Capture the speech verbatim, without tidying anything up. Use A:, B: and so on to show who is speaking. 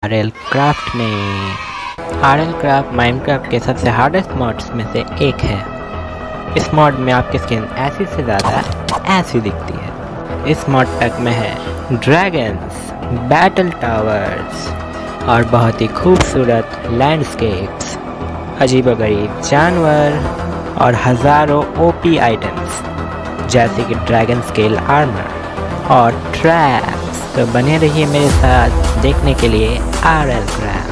A: RL craft में RL craft Minecraft के सबसे हार्डेस्ट मॉड्स में से एक है। इस मॉड में आपकी स्किन ऐसी से ज़्यादा ऐसी दिखती है। इस मॉड पैक में है ड्रैगन्स, बैटल टावर्स और बहुत ही खूबसूरत लैंडस्केप्स, अजीबोगरीब जानवर और हज़ारों ओपी आइटम्स जैसे कि ड्रैगन स्केल आर्मर और ट्रैप्स। तो बने रहिए मेरे साथ देखने के लिए आरएल क्राफ्ट।